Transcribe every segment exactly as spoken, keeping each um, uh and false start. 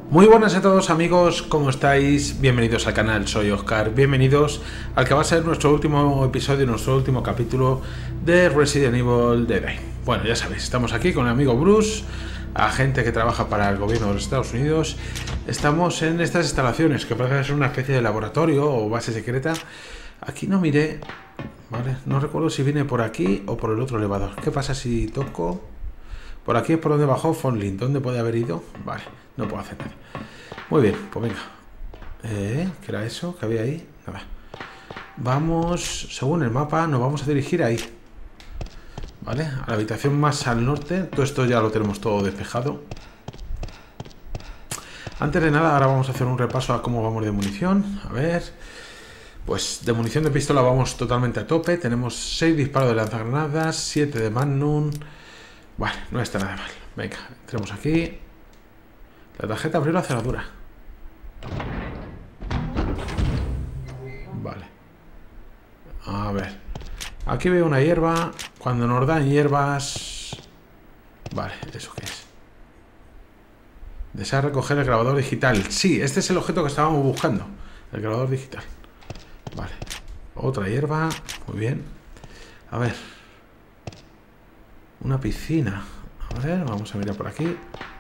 Muy buenas a todos amigos, ¿cómo estáis? Bienvenidos al canal, soy Oscar, bienvenidos al que va a ser nuestro último episodio, nuestro último capítulo de Resident Evil Dead. Bueno, ya sabéis, estamos aquí con el amigo Bruce, agente que trabaja para el gobierno de los Estados Unidos. Estamos en estas instalaciones que parece ser una especie de laboratorio o base secreta. Aquí no miré, vale, no recuerdo si viene por aquí o por el otro elevador. ¿Qué pasa si toco? Por aquí es por donde bajó Fonlin. ¿Dónde puede haber ido? Vale, no puedo hacer nada. Muy bien, pues venga. Eh, ¿Qué era eso que había ahí? Nada. Vamos, según el mapa, nos vamos a dirigir ahí. Vale, a la habitación más al norte. Todo esto ya lo tenemos todo despejado. Antes de nada, ahora vamos a hacer un repaso a cómo vamos de munición. A ver. Pues de munición de pistola vamos totalmente a tope. Tenemos seis disparos de lanzagranadas, siete de Magnum. Vale, no está nada mal. Venga, entremos aquí. La tarjeta abrió la cerradura. Vale. A ver. Aquí veo una hierba. Cuando nos dan hierbas... Vale, ¿eso qué es? Desea recoger el grabador digital. Sí, este es el objeto que estábamos buscando. El grabador digital. Vale. Otra hierba. Muy bien. A ver. Una piscina. A ver, vamos a mirar por aquí.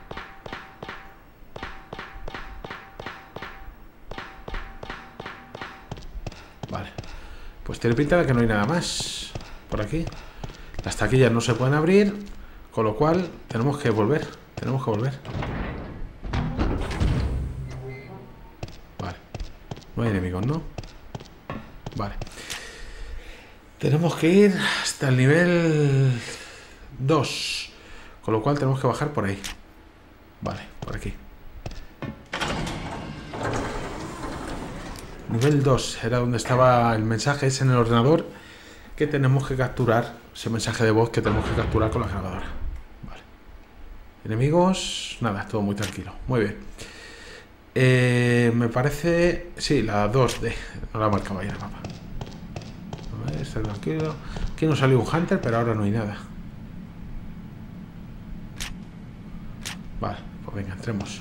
Vale. Pues tiene pinta de que no hay nada más por aquí. Las taquillas no se pueden abrir, con lo cual tenemos que volver. Tenemos que volver. Vale. No hay enemigos, ¿no? Vale. Tenemos que ir hasta el nivel dos, con lo cual tenemos que bajar por ahí. Vale, por aquí. Nivel dos era donde estaba el mensaje, es en el ordenador que tenemos que capturar, ese mensaje de voz que tenemos que capturar con la grabadora. Vale. Enemigos, nada, todo muy tranquilo. Muy bien. Eh, me parece, sí, la dos D, no la marcaba ahí en el mapa. A ver, está tranquilo. Aquí nos salió un Hunter, pero ahora no hay nada. Vale, pues venga, entremos.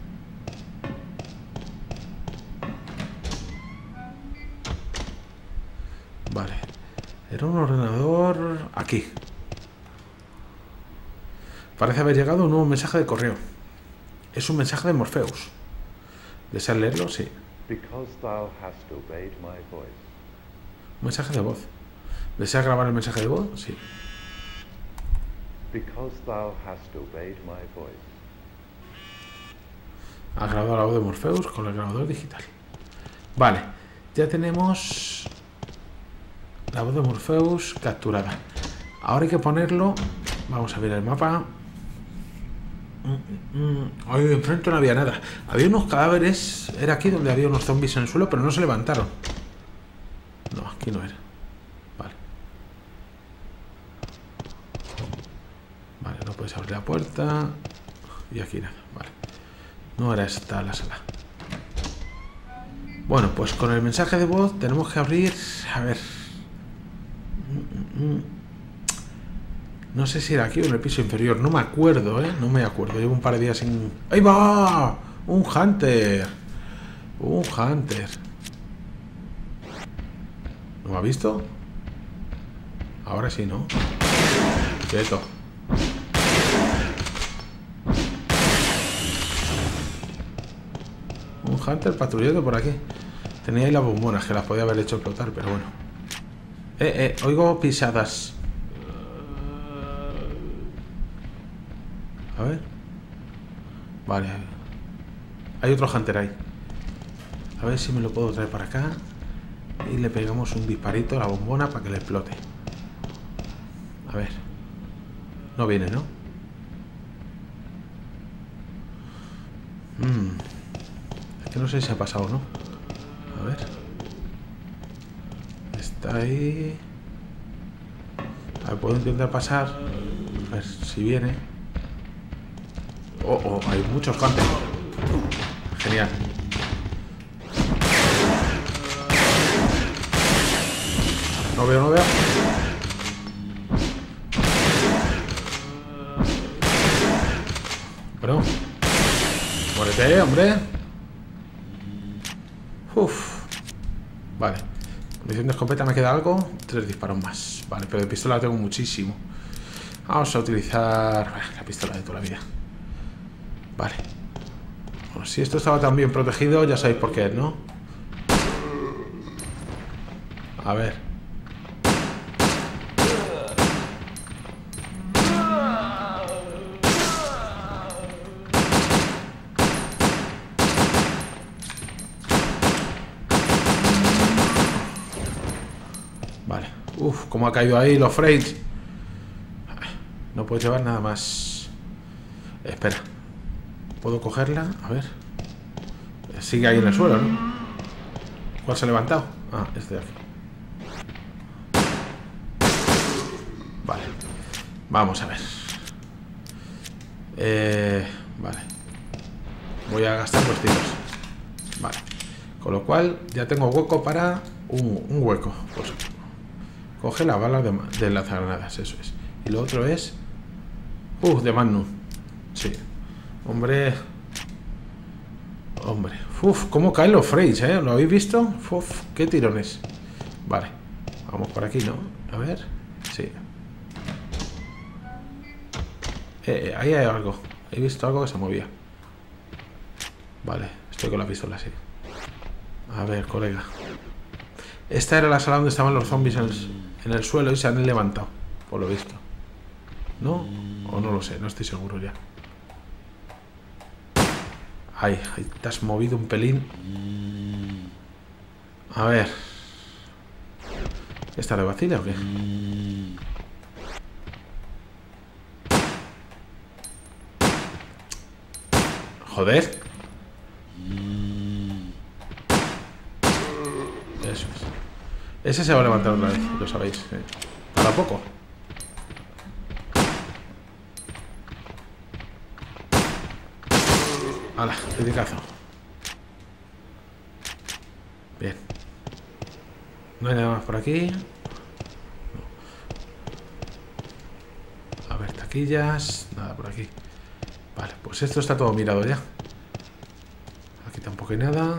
Vale. Era un ordenador... Aquí. Parece haber llegado un nuevo mensaje de correo. Es un mensaje de Morpheus. ¿Deseas leerlo? Sí. Mensaje de voz. ¿Deseas grabar el mensaje de voz? Sí. Ha grabado la voz de Morpheus con el grabador digital. Vale, ya tenemos la voz de Morpheus capturada. Ahora hay que ponerlo. Vamos a ver el mapa. Ahí enfrente no había nada. Había unos cadáveres. Era aquí donde había unos zombies en el suelo, pero no se levantaron. No, aquí no era. Vale. Vale, no puedes abrir la puerta. Y aquí nada, vale. No era esta la sala. Bueno, pues con el mensaje de voz tenemos que abrir... A ver... No sé si era aquí o en el piso inferior. No me acuerdo, ¿eh? No me acuerdo. Llevo un par de días sin... ¡Ahí va! ¡Un Hunter! ¡Un Hunter! ¿No me ha visto? Ahora sí, ¿no? Quieto. Un Hunter patrullando por aquí. Tenía ahí las bombonas que las podía haber hecho explotar, pero bueno. Eh, eh, oigo pisadas. A ver. Vale. Hay otro Hunter ahí. A ver si me lo puedo traer para acá. Y le pegamos un disparito a la bombona para que le explote. A ver. No viene, ¿no? Mmm. Es que no sé si ha pasado o no. A ver. Está ahí. A ver, puedo intentar pasar. A ver si viene. Oh, oh, hay muchos Hunters. Genial. No veo, no veo. Bueno. Muere Muévete, hombre. Uf. Vale. Munición de escopeta, ¿me queda algo? Tres disparos más. Vale, pero de pistola tengo muchísimo. Vamos a utilizar la pistola de toda la vida. Vale. Bueno, si esto estaba tan bien protegido, ya sabéis por qué, ¿no? A ver. Vale. Uf, cómo ha caído ahí los frames. No puedo llevar nada más. Espera. ¿Puedo cogerla? A ver. Sigue ahí en el suelo, ¿no? ¿Cuál se ha levantado? Ah, este de aquí. Vale. Vamos a ver. Eh, vale. Voy a gastar los tiros. Vale. Con lo cual ya tengo hueco para un, un hueco. Pues coge la bala de, de lanzagranadas, eso es. Y lo otro es... Uh, de Magnum. Sí. Hombre. Hombre. Uf, cómo caen los frames, ¿eh? ¿Lo habéis visto? Uf, qué tirones. Vale. Vamos por aquí, ¿no? A ver. Sí. Eh, eh, ahí hay algo. He visto algo que se movía. Vale. Estoy con la pistola, sí. A ver, colega. Esta era la sala donde estaban los zombies en el, en el suelo y se han levantado. Por lo visto. ¿No? O no lo sé, no estoy seguro ya. Ay, ahí te has movido un pelín. A ver. ¿Esta de vacila o qué? Joder. Eso es. Ese se va a levantar otra vez, lo sabéis. ¿Eh? Para poco. ¡Hala! ¡Criticazo! Bien. No hay nada más por aquí. No. A ver, taquillas. Nada por aquí. Vale, pues esto está todo mirado ya. Aquí tampoco hay nada.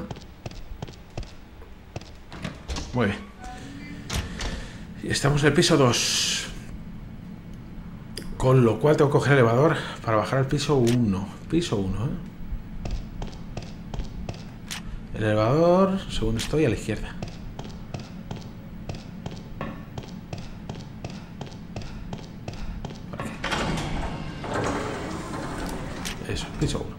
Muy bien. Y estamos en el piso dos. Con lo cual tengo que coger el elevador para bajar al piso uno. Piso uno, ¿eh? El elevador, según estoy, a la izquierda. Por aquí. Eso, piso uno.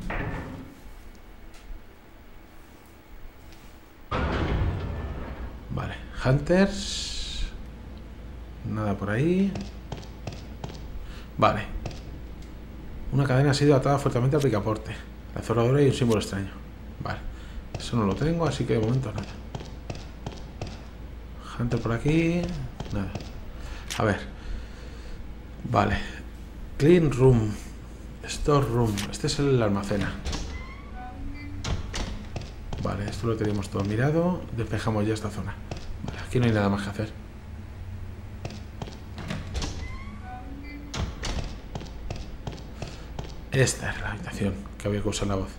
Vale, Hunters. Nada por ahí. Vale. Una cadena ha sido atada fuertemente al picaporte. La cerradura y un símbolo extraño. Vale. Eso no lo tengo, así que de momento nada. Hunter por aquí. Nada. A ver. Vale. Clean room. Store room. Este es el almacena. Vale, esto lo tenemos todo mirado. Despejamos ya esta zona. Vale, aquí no hay nada más que hacer. Esta es la habitación que había que usar la voz.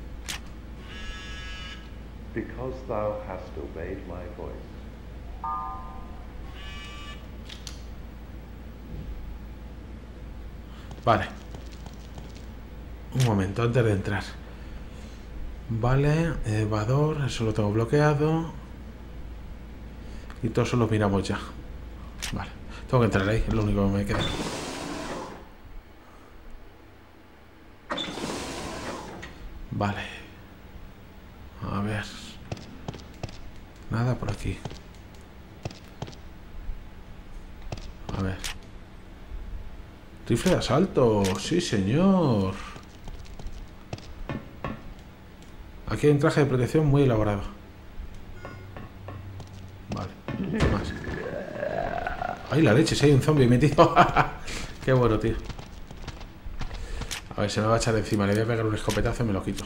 Because thou hast obeyed my voice. Vale. Un momento antes de entrar. Vale, elevador, eso lo tengo bloqueado. Y todo eso lo miramos ya. Vale, tengo que entrar ahí, es lo único que me queda. Vale. A ver. Nada por aquí. A ver. Rifle de asalto. Sí, señor. Aquí hay un traje de protección muy elaborado. Vale. ¿Qué más? ¡Ay, la leche! Si hay un zombie metido. ¡Qué bueno, tío! A ver, se me va a echar encima. Le voy a pegar un escopetazo y me lo quito.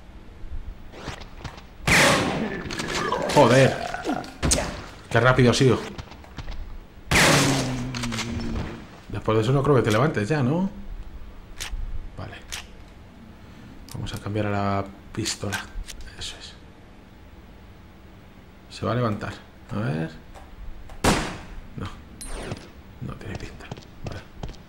¡Joder! ¡Qué rápido ha sido! Después de eso no creo que te levantes ya, ¿no? Vale. Vamos a cambiar a la pistola. Eso es. Se va a levantar. A ver. No. No tiene pinta. Vale.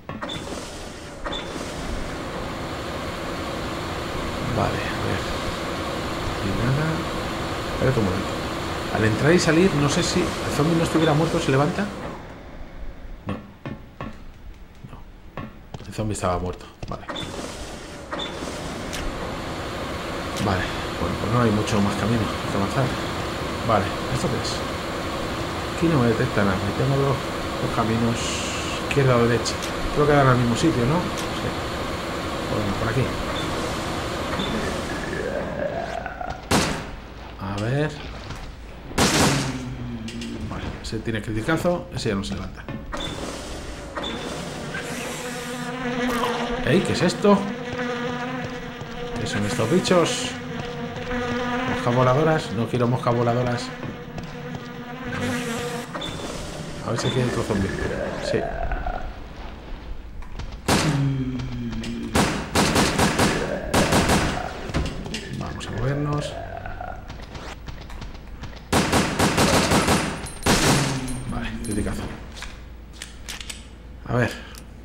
Vale, a ver. Y nada. Espérate un momento. Al entrar y salir, no sé si el zombie no estuviera muerto, ¿se levanta? No. No. El zombie estaba muerto. Vale. Vale. Bueno, pues no hay mucho más camino que avanzar. Vale. ¿Esto qué es? Aquí no me detecta nada. Tengo dos, dos caminos, izquierda o derecha. Creo que dan al mismo sitio, ¿no? Sí. Bueno, por aquí. A ver. Vale, ese tiene criticazo, ese ya no se levanta. ¡Ey! ¿Qué es esto? ¿Qué son estos bichos? ¿Moscas voladoras? No quiero moscas voladoras. A ver si aquí hay otro zombie. Sí. Vamos a movernos. Vale, criticazo. A ver.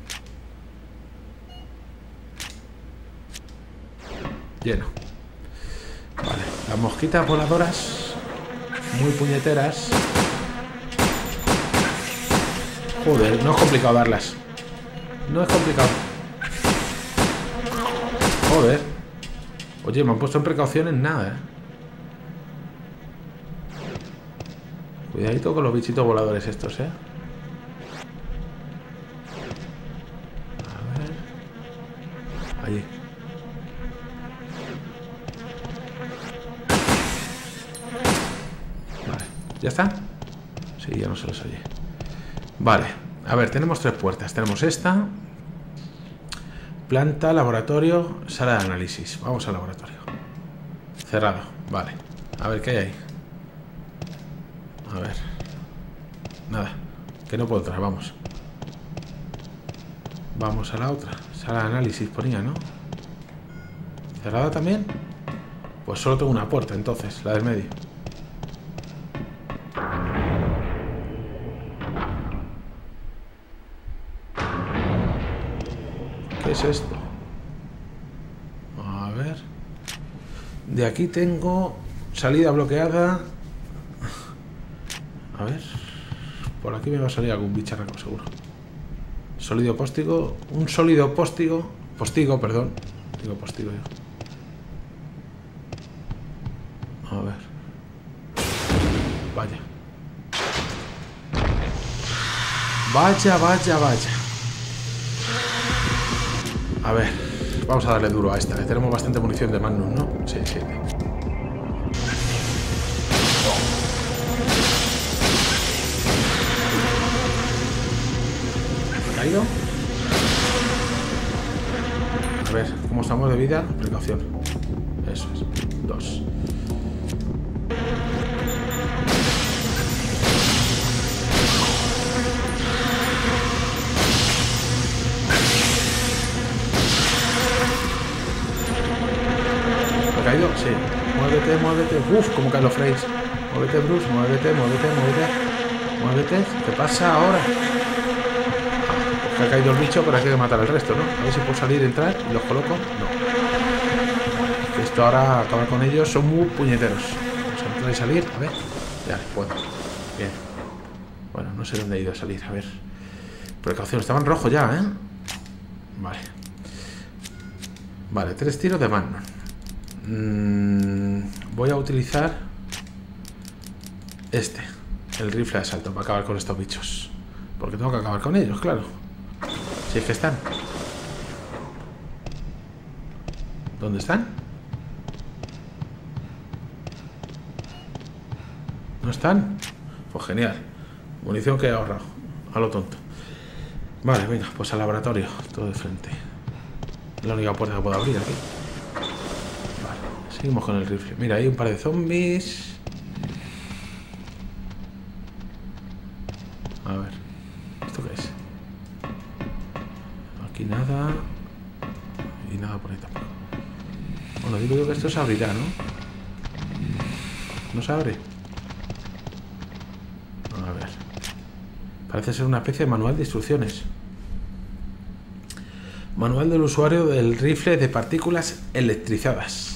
Lleno. Vale, las mosquitas voladoras muy puñeteras. Joder, no es complicado darlas. No es complicado. Joder. Oye, me han puesto en precaución en nada, ¿eh? Cuidadito con los bichitos voladores estos, ¿eh? A ver. Allí. Vale. ¿Ya está? Sí, ya no se los oye. Vale, a ver, tenemos tres puertas. Tenemos esta. Planta, laboratorio, sala de análisis. Vamos al laboratorio. Cerrado, vale. A ver, ¿qué hay ahí? A ver. Nada, que no puedo entrar, vamos. Vamos a la otra. Sala de análisis ponía, ¿no? ¿Cerrada también? Pues solo tengo una puerta, entonces, la del medio. ¿Qué es esto? A ver. De aquí tengo salida bloqueada. A ver. Por aquí me va a salir algún bicharraco, seguro. Sólido póstigo. Un sólido póstigo. Postigo, perdón. Digo postigo yo. A ver. Vaya. Vaya, vaya, vaya. A ver, vamos a darle duro a esta. Tenemos bastante munición de Magnum, ¿no? Sí, sí. ¿Ha caído? A ver, ¿cómo estamos de vida? Precaución. Eso es. Dos. ¿Ha caído? Sí. Muévete, muévete. Uf, cómo caen los frames. Muévete, Bruce. Muévete, muévete, muévete. Muévete. ¿Qué pasa ahora? Pues que ha caído el bicho, pero hay que matar al resto, ¿no? A ver si puedo salir, entrar y los coloco. No. Esto ahora, acabar con ellos, son muy puñeteros. Vamos a entrar y salir. A ver. Ya, puedo. Bien. Bueno, no sé dónde he ido a salir. A ver. Precaución. Estaba en rojo ya, ¿eh? Vale. Vale, tres tiros de Magnum. Mm, voy a utilizar este, el rifle de asalto, para acabar con estos bichos. Porque tengo que acabar con ellos, claro. Si es que están. ¿Dónde están? ¿No están? Pues genial. Munición que he ahorrado. A lo tonto. Vale, venga, pues al laboratorio. Todo de frente. Es la única puerta que puedo abrir aquí. Vale, seguimos con el rifle. Mira, hay un par de zombies. A ver. ¿Esto qué es? Aquí nada. Y nada por ahí tampoco. Bueno, digo yo que esto se abrirá, ¿no? ¿No se abre? A ver. Parece ser una especie de manual de instrucciones. Manual del usuario del rifle de partículas electrizadas.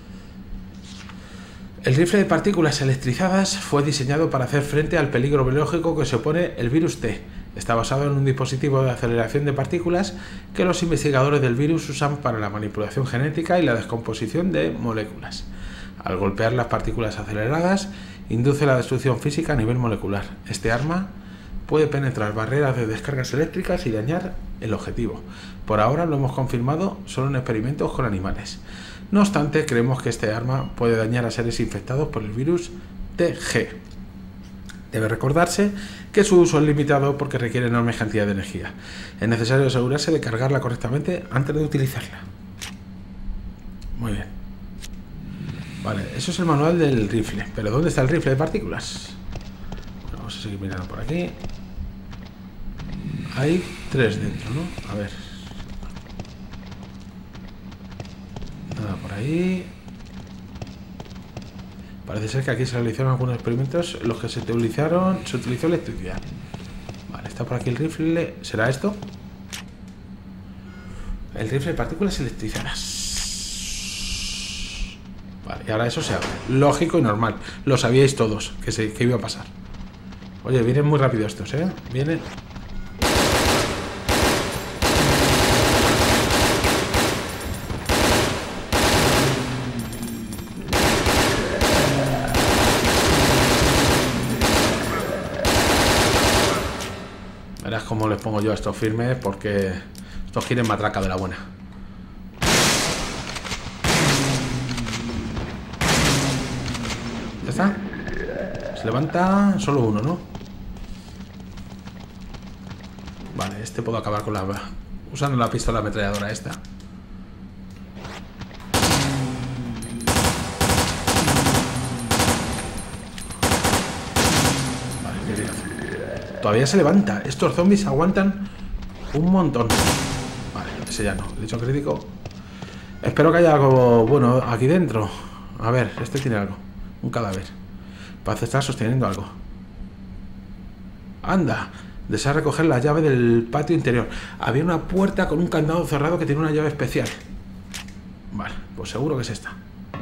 El rifle de partículas electrizadas fue diseñado para hacer frente al peligro biológico que se opone el virus T. Está basado en un dispositivo de aceleración de partículas que los investigadores del virus usan para la manipulación genética y la descomposición de moléculas. Al golpear las partículas aceleradas, induce la destrucción física a nivel molecular. Este arma puede penetrar barreras de descargas eléctricas y dañar el objetivo. Por ahora lo hemos confirmado solo en experimentos con animales. No obstante, creemos que este arma puede dañar a seres infectados por el virus T G. Debe recordarse que su uso es limitado porque requiere enormes cantidades de energía. Es necesario asegurarse de cargarla correctamente antes de utilizarla. Muy bien. Vale, eso es el manual del rifle. Pero ¿dónde está el rifle de partículas? Bueno, vamos a seguir mirando por aquí. Hay tres dentro, ¿no? A ver. Nada por ahí. Parece ser que aquí se realizaron algunos experimentos en los que se utilizaron, se utilizó electricidad. Vale, está por aquí el rifle. ¿Será esto? El rifle de partículas electrizadas. Vale, y ahora eso se abre. Lógico y normal. Lo sabíais todos que, se, que iba a pasar. Oye, vienen muy rápido estos, ¿eh? Vienen... Verás cómo les pongo yo a estos firmes, porque estos quieren matraca de la buena. ¿Ya está? Se levanta solo uno, ¿no? Vale, este puedo acabar con la... usando la pistola ametralladora esta. Vale, qué bien. Todavía se levanta. Estos zombies aguantan un montón. Vale, ese ya no. El hecho crítico. Espero que haya algo bueno aquí dentro. A ver, este tiene algo. Un cadáver. Parece estar sosteniendo algo. Anda. Desea recoger la llave del patio interior. Había una puerta con un candado cerrado que tiene una llave especial. Vale, pues seguro que es esta.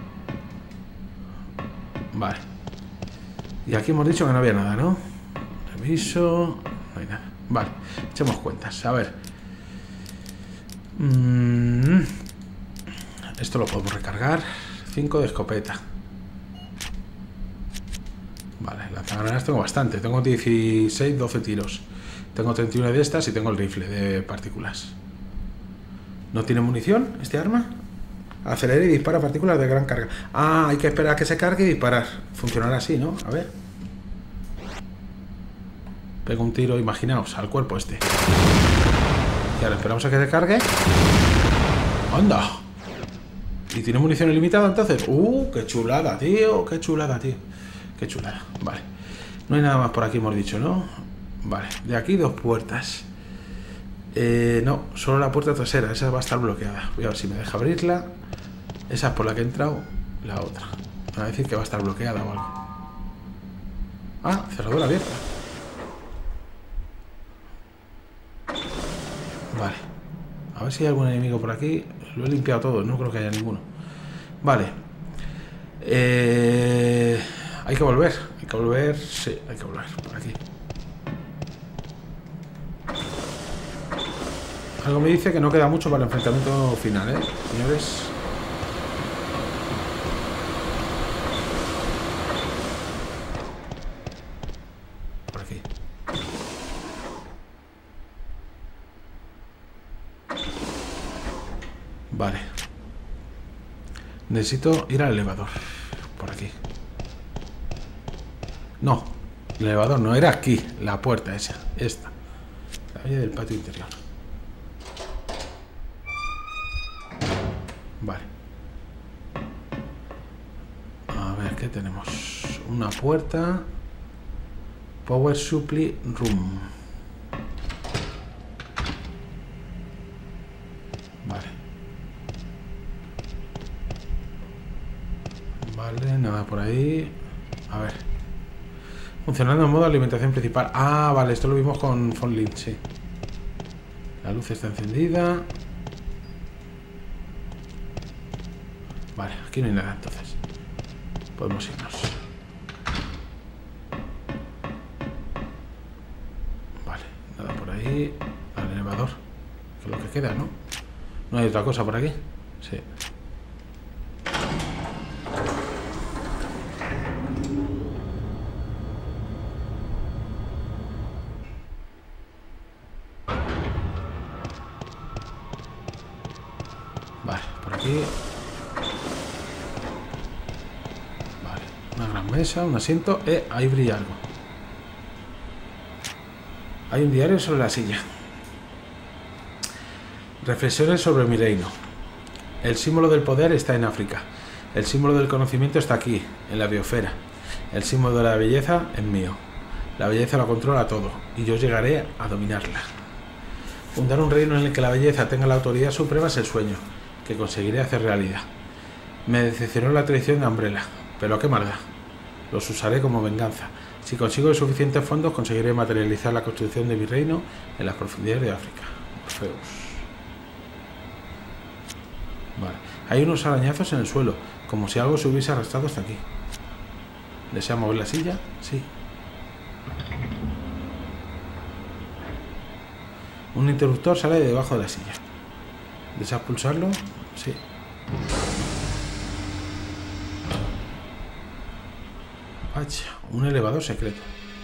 Vale. Y aquí hemos dicho que no había nada, ¿no? Reviso. No hay nada. Vale, echemos cuentas. A ver. Mm. Esto lo podemos recargar. cinco de escopeta. Vale, lanzagranadas tengo bastante. Tengo dieciséis, doce tiros. Tengo treinta y uno de estas y tengo el rifle de partículas. ¿No tiene munición este arma? Acelera y dispara partículas de gran carga. Ah, hay que esperar a que se cargue y disparar. Funcionará así, ¿no? A ver. Pego un tiro, imaginaos, al cuerpo este. Y ahora esperamos a que se cargue. ¡Anda! ¿Y tiene munición ilimitada entonces? ¡Uh! ¡Qué chulada, tío! ¡Qué chulada, tío! ¡Qué chulada! Vale. No hay nada más por aquí, hemos dicho, ¿no? Vale. De aquí dos puertas. Eh, no, solo la puerta trasera. Esa va a estar bloqueada. Voy a ver si me deja abrirla. Esa es por la que he entrado. La otra. Me va a decir que va a estar bloqueada o algo. Ah, cerradura abierta. Vale. A ver si hay algún enemigo por aquí. Lo he limpiado todo. No creo que haya ninguno. Vale. Eh, hay que volver. Hay que volver. Sí, hay que volver. Por aquí. Algo me dice que no queda mucho para el enfrentamiento final, ¿eh? Señores. Por aquí. Vale. Necesito ir al elevador. Por aquí. No. El elevador no, era aquí. La puerta esa. Esta. La valla del patio interior. Vale. A ver, ¿qué tenemos? Una puerta. Power Supply Room. Vale. Vale, nada por ahí. A ver. Funcionando en modo alimentación principal. Ah, vale, esto lo vimos con Fonlin, sí. La luz está encendida. Vale, aquí no hay nada entonces. Podemos irnos. Vale, nada por ahí. Al elevador. Que es lo que queda, ¿no? No hay otra cosa por aquí. Sí. Vale, por aquí. Vale, una gran mesa, un asiento. Eh, ahí brilla algo. Hay un diario sobre la silla. Reflexiones sobre mi reino. El símbolo del poder está en África. El símbolo del conocimiento está aquí, en la biosfera. El símbolo de la belleza es mío. La belleza lo controla todo, y yo llegaré a dominarla. Fundar un reino en el que la belleza tenga la autoridad suprema es el sueño, que conseguiré hacer realidad. Me decepcionó la traición de Umbrella, pero qué más da. Los usaré como venganza. Si consigo suficientes fondos, conseguiré materializar la construcción de mi reino en las profundidades de África. Morpheus. Vale. Hay unos arañazos en el suelo, como si algo se hubiese arrastrado hasta aquí. ¿Desea mover la silla? Sí. Un interruptor sale de debajo de la silla. ¿Desea pulsarlo? Sí. Vaya, un elevador secreto.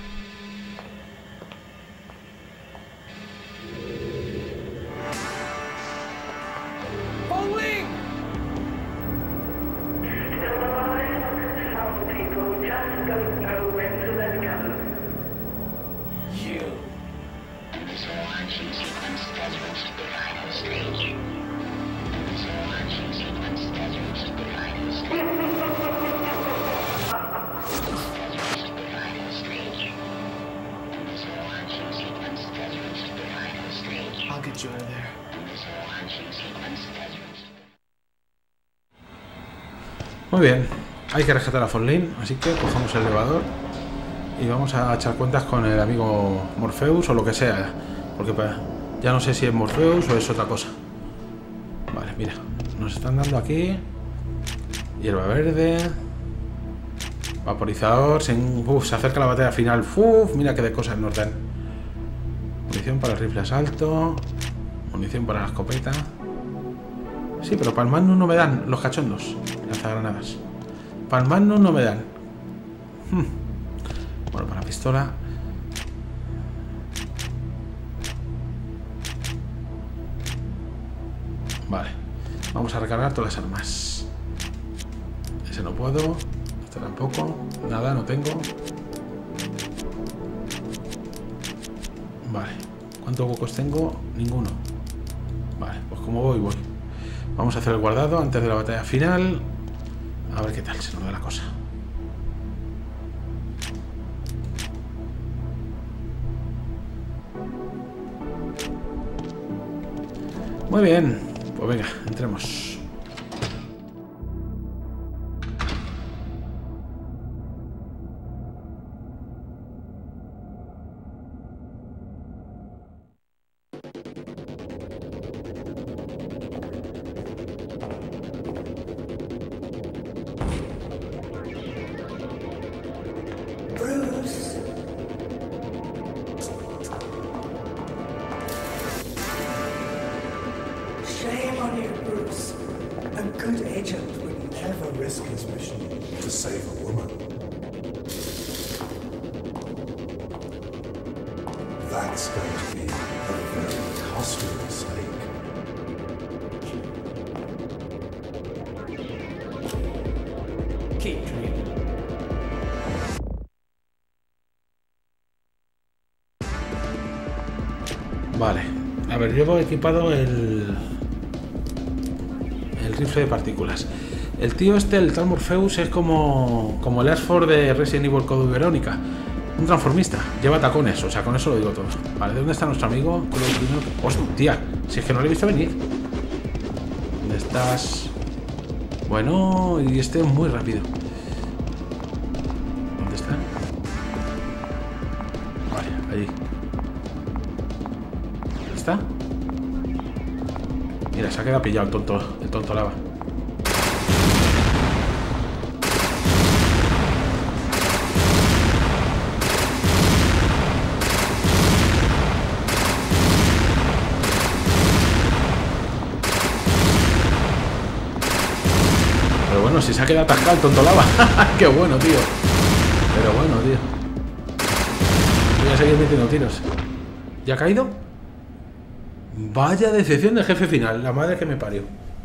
Muy bien, hay que rescatar a Fonlin, así que cogemos el elevador y vamos a echar cuentas con el amigo Morpheus o lo que sea, porque ya no sé si es Morpheus o es otra cosa. Vale, mira, nos están dando aquí hierba verde, vaporizador, se, uf, se acerca la batalla final. Uf, mira qué de cosas nos dan. Munición para el rifle asalto, munición para la escopeta. Sí, pero para el Magnum no me dan los cachondos. Lanzagranadas. Para el Magnum no me dan. Hmm. Bueno, para la pistola. Vale. Vamos a recargar todas las armas. Ese no puedo. Este tampoco. Nada, no tengo. Vale. ¿Cuántos huecos tengo? Ninguno. Vale, pues como voy, voy. Vamos a hacer el guardado antes de la batalla final. A ver qué tal se nos da la cosa. Muy bien. Pues venga, entremos. Vale, a ver, llevo equipado el el rifle de partículas. El tío este, el tal Morpheus, es como como el Ashford de Resident Evil Code Verónica, un transformista, lleva tacones, o sea, con eso lo digo todo. Vale, ¿dónde está nuestro amigo? Hostia, si es que no le he visto venir. ¿Dónde estás? Bueno, y este es muy rápido. está? Vale, allí. ¿Está? Mira, se ha quedado pillado el tonto, el tonto lava. Pero bueno, si se ha quedado atascado el tonto lava. Qué bueno, tío. Pero bueno, tío. Voy a seguir metiendo tiros. ¿Ya ha caído? Vaya decepción del jefe final. La madre que me parió.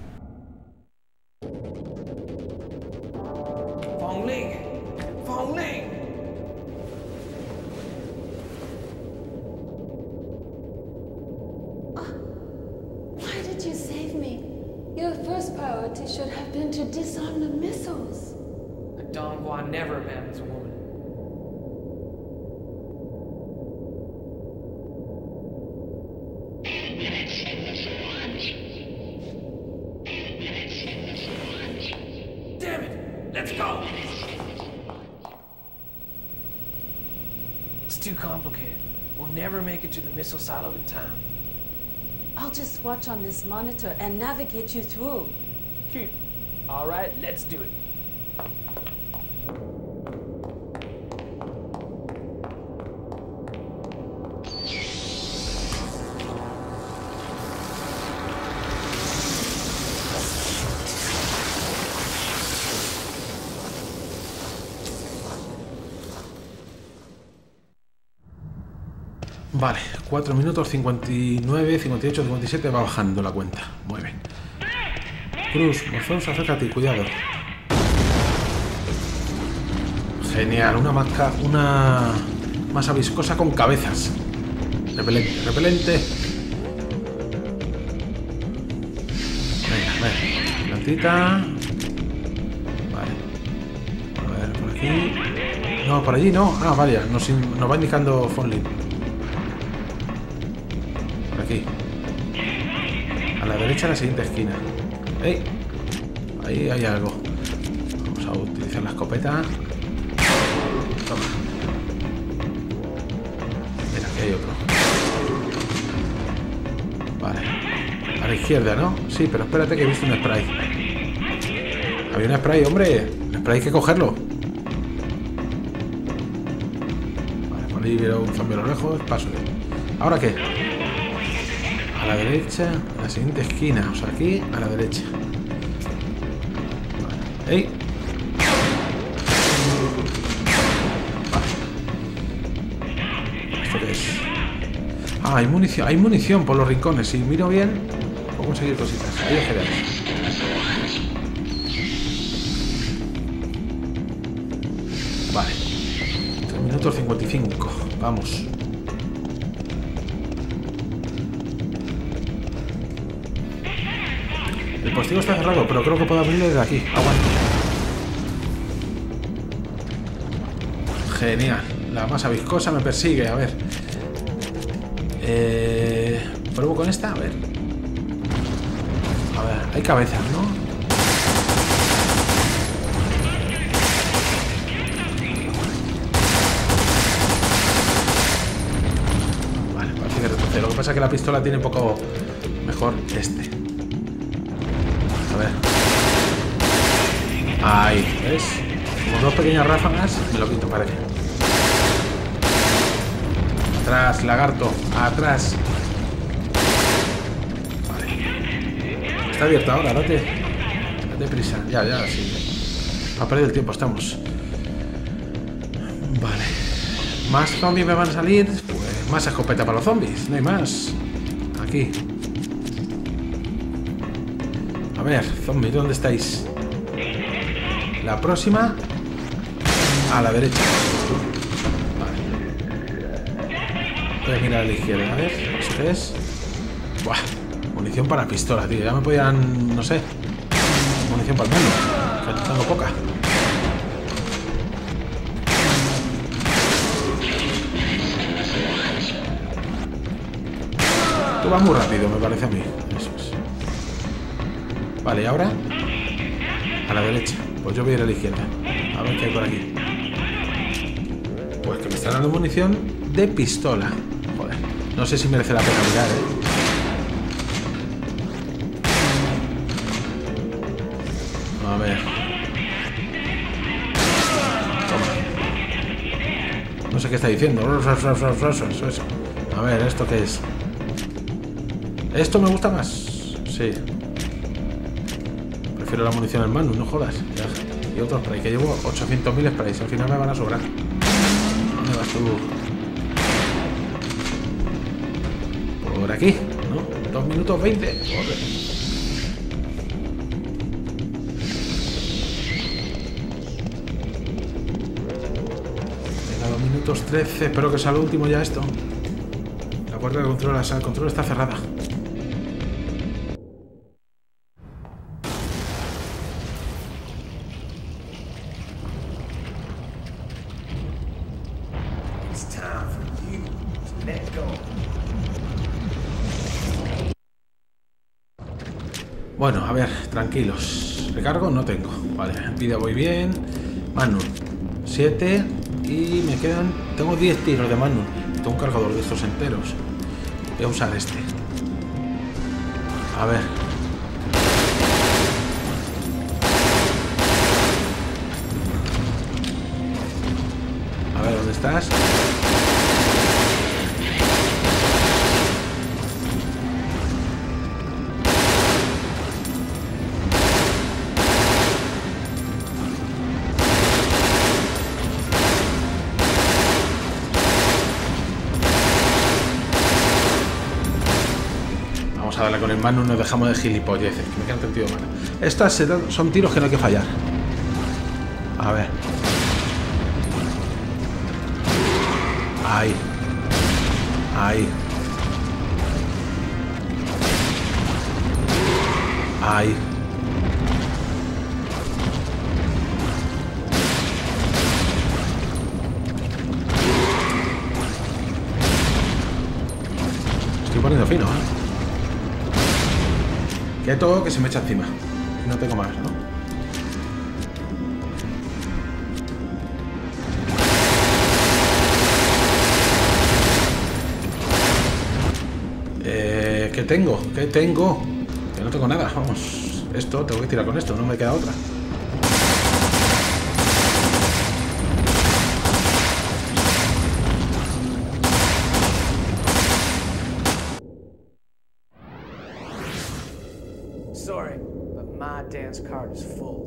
Fong Ling! Fong Ling! Why did you save me? Your first priority should have been to disarm the missiles. A Donghua never abandons a woman. Damn it! Let's go! It's too complicated. We'll never make it to the missile silo in time. I'll just watch on this monitor and navigate you through. Cute. All right, let's do it. Vale, cuatro minutos, cincuenta y nueve, cincuenta y ocho, cincuenta y siete, va bajando la cuenta. Muy bien. Cruz, Morpheus, acércate, cuidado. Genial, una máscara, una masa viscosa con cabezas. Repelente, repelente. Venga, venga. Plantita. Vale. A ver, por aquí. No, por allí no. Ah, vaya, nos, nos va indicando Fonlin. Por aquí. A la derecha, la siguiente esquina. ¡Ey! Ahí hay algo. Vamos a utilizar la escopeta. Toma. Mira, aquí hay otro. Vale. A la izquierda, ¿no? Sí, pero espérate que he visto un spray. Había un spray, hombre. El spray hay que cogerlo. Vale, por ahí veo un zombie a lo lejos. Paso. ¿Ahora qué? A la derecha, a la siguiente esquina. O sea, aquí, a la derecha. Vale. ¡Ey! Ah, hay munición, hay munición por los rincones. Si miro bien, puedo conseguir cositas. Ahí es genial. Vale. tres minutos cincuenta y cinco. Vamos. El postigo está cerrado, pero creo que puedo abrirlo desde aquí. Aguanta. Genial. La masa viscosa me persigue. A ver. Eh, pruebo con esta, a ver. A ver, hay cabezas, ¿no? Vale, parece que retrocede. Lo que pasa es que la pistola tiene poco mejor este. A ver. Ahí, ¿ves? Como dos pequeñas ráfagas, me lo quito, parece. Atrás, lagarto, atrás. Vale. Está abierto ahora, date. Date prisa. Ya, ya, sí. A perder el tiempo estamos. Vale. ¿Más zombies me van a salir? Pues más escopeta para los zombies. No hay más. Aquí. A ver, zombies, ¿dónde estáis? La próxima. A la derecha. Voy a mirar a la izquierda, a ver, ¿eso qué es? Buah, munición para pistola, tío. Ya me podían, no sé, munición para el mundo. Que tengo poca. Tú vas muy rápido, me parece a mí. Eso es. Vale, ¿y ahora? A la derecha. Pues yo voy a ir a la izquierda. A ver qué hay por aquí. que me están dando munición de pistola. Joder, no sé si merece la pena mirar, ¿eh? A ver. Toma. No sé qué está diciendo. A ver, ¿esto qué es? ¿Esto me gusta más? Sí. Prefiero la munición en mano, no jodas. Ya. Y otros sprays, que llevo ochocientos mil sprays. Al final me van a sobrar. ¿Dónde vas tú? Por aquí, ¿no? dos minutos veinte. Joder. Venga, dos minutos trece. Espero que sea lo último ya esto. La puerta de control, la sala de control está cerrada. Bueno, a ver, tranquilos. Recargo no tengo. Vale, vida voy bien. Magnum, siete. Y me quedan... Tengo diez tiros de Magnum. Tengo un cargador de estos enteros. Voy a usar este. A ver. A ver, ¿dónde estás? Vamos a darle con el Magnum, nos dejamos de gilipolleces, que me quedan treinta y dos manos. Estas son tiros que no hay que fallar. A ver. Ahí. Ahí. Ahí. Estoy poniendo fino, ¿eh? Quieto, que se me echa encima. Y no tengo más, ¿no? Eh, ¿Qué tengo? ¿Qué tengo? Que no tengo nada, vamos. Esto, tengo que tirar con esto, no me queda otra. Sorry, but my dance card is full.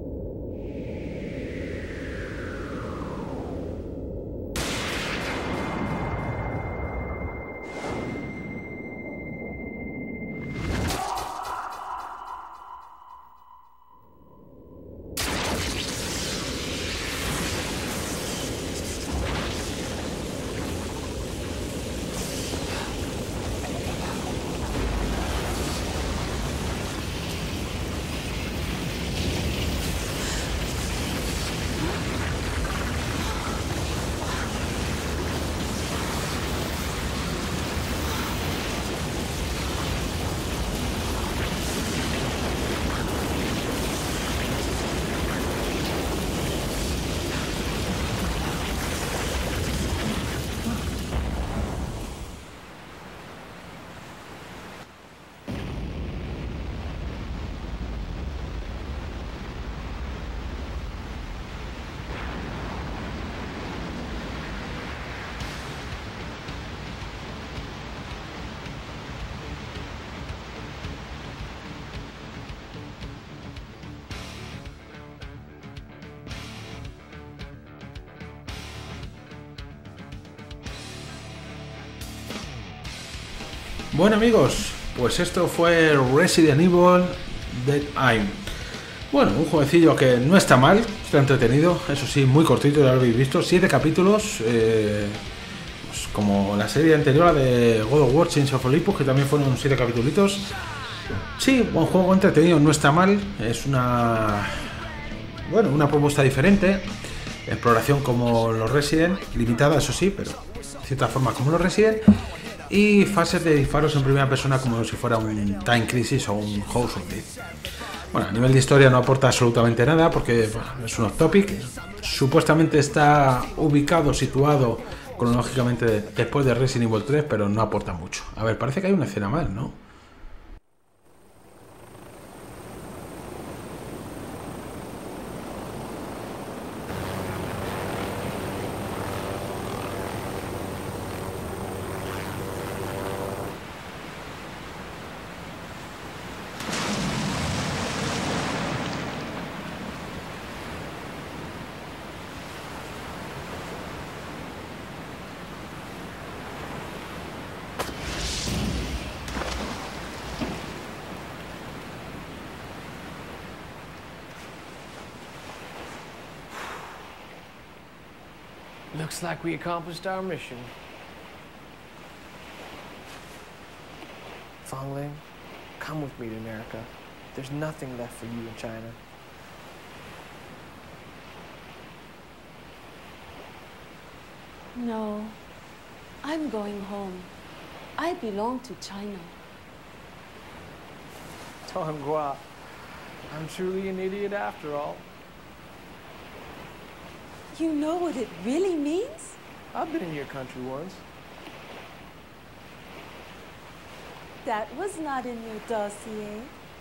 Bueno amigos, pues esto fue Resident Evil Dead Aim. Bueno, un jueguecillo que no está mal, está entretenido, eso sí, muy cortito, ya lo habéis visto, siete capítulos, eh, pues como la serie anterior, la de God of War Chains of Olympus, que también fueron siete capítulos. Sí, un juego entretenido, no está mal, es una, bueno, una propuesta diferente, exploración como los Resident, limitada eso sí, pero de cierta forma como los Resident. Y fases de disparos en primera persona como si fuera un Time Crisis o un House of Death. Bueno, a nivel de historia no aporta absolutamente nada porque bueno, es un off-topic. Supuestamente está ubicado, situado cronológicamente de, después de Resident Evil tres, pero no aporta mucho. A ver, parece que hay una escena más, ¿no? Looks like we accomplished our mission. Fangling, come with me to America. There's nothing left for you in China. No, I'm going home. I belong to China. Tonghua, I'm truly an idiot after all. You know what it really means? I've been in your country once. That was not in your dossier.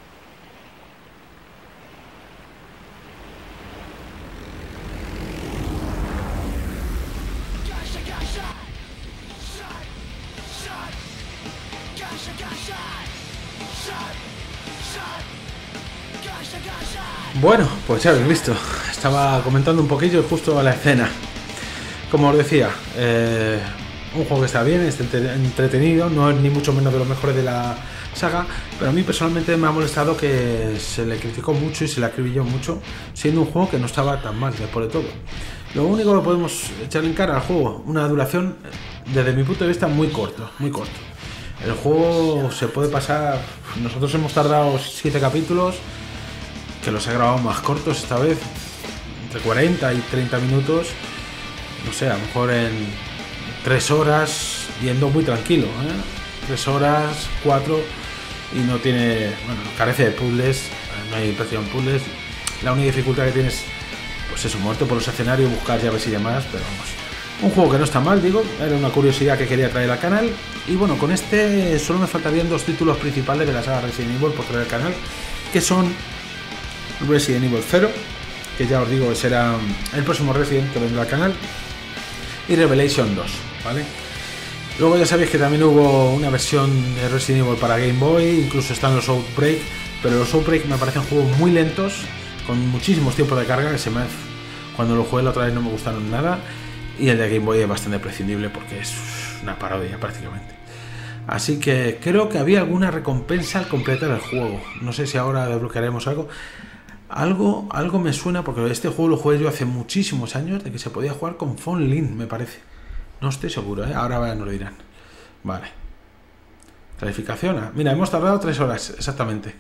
Bueno, pues ya habéis visto, estaba comentando un poquillo justo a la escena. Como os decía, eh, un juego que está bien, está entretenido, no es ni mucho menos de los mejores de la saga, pero a mí personalmente me ha molestado que se le criticó mucho y se le acribilló mucho, siendo un juego que no estaba tan mal después de todo. Lo único que podemos echarle en cara al juego, una duración, desde mi punto de vista, muy corto, muy corto. El juego se puede pasar, nosotros hemos tardado siete capítulos, que los he grabado más cortos esta vez, entre cuarenta y treinta minutos, no sé, a lo mejor en tres horas, yendo muy tranquilo, ¿eh? tres horas, cuatro, y no tiene, bueno, carece de puzzles, no hay presión puzzles, la única dificultad que tienes, pues eso, muerto por los escenarios, buscar llaves y demás, pero vamos, un juego que no está mal, digo, era una curiosidad que quería traer al canal, y bueno, con este solo me faltarían dos títulos principales de la saga Resident Evil por traer al canal, que son Resident Evil cero, que ya os digo será el próximo Resident que vendrá al canal, y Revelation dos, ¿vale? Luego ya sabéis que también hubo una versión de Resident Evil para Game Boy, incluso están los Outbreak, pero los Outbreak me parecen juegos muy lentos, con muchísimos tiempos de carga, que se me, cuando lo jugué la otra vez no me gustaron nada, y el de Game Boy es bastante prescindible porque es una parodia prácticamente. Así que creo que había alguna recompensa al completar el juego, no sé si ahora desbloquearemos algo. Algo, algo me suena porque este juego lo jugué yo hace muchísimos años, de que se podía jugar con Phone Link, me parece. No estoy seguro, ¿eh? Ahora nos lo dirán. Vale. Calificación. Mira, hemos tardado tres horas, exactamente.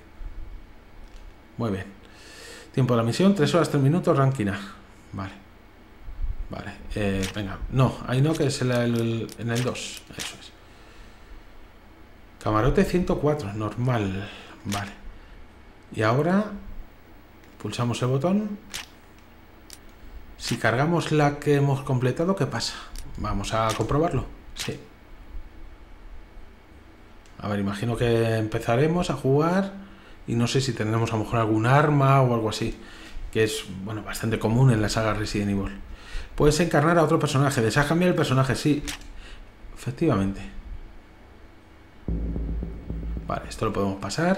Muy bien. Tiempo de la misión, tres horas, tres minutos, ranking A. Vale. Vale. Eh, venga, no, ahí no, que es el, el, en el dos. Eso es. Camarote ciento cuatro, normal. Vale. Y ahora pulsamos el botón. Si cargamos la que hemos completado, ¿qué pasa? Vamos a comprobarlo. Sí. A ver, imagino que empezaremos a jugar y no sé si tendremos a lo mejor algún arma o algo así, que es, bueno, bastante común en la saga Resident Evil. Puedes encarnar a otro personaje. ¿Deseas cambiar el personaje? Sí. Efectivamente. Vale, esto lo podemos pasar.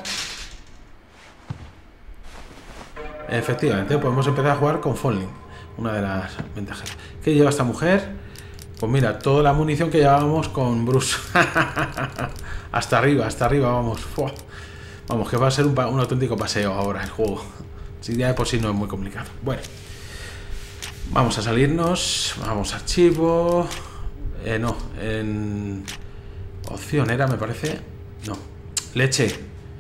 Efectivamente, podemos empezar a jugar con Phone Link. Una de las ventajas. ¿Qué lleva esta mujer? Pues mira, toda la munición que llevábamos con Bruce. Hasta arriba, hasta arriba, vamos. Fua. Vamos, que va a ser un, un auténtico paseo ahora el juego. Si ya de por sí no es muy complicado. Bueno, vamos a salirnos. Vamos a archivo. Eh, no, en opción era, me parece. No, leche.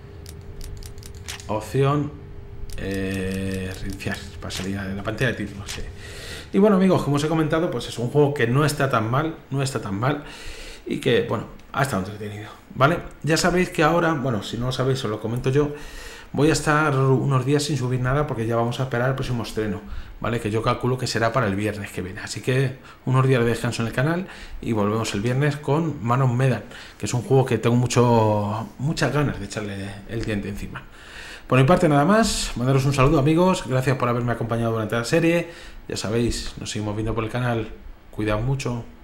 Opción. Eh, reiniciar para salir de la pantalla de títulos, sí. Y bueno, amigos, como os he comentado, pues es un juego que no está tan mal, no está tan mal y que, bueno, ha estado entretenido, ¿vale? Ya sabéis que ahora, bueno, si no lo sabéis, os lo comento yo, voy a estar unos días sin subir nada porque ya vamos a esperar el próximo estreno, ¿vale? Que yo calculo que será para el viernes que viene. Así que unos días de descanso en el canal y volvemos el viernes con Man of Medan, que es un juego que tengo mucho, muchas ganas de echarle el diente encima. Por mi parte nada más, mandaros un saludo amigos, gracias por haberme acompañado durante la serie, ya sabéis, nos seguimos viendo por el canal, cuidad mucho.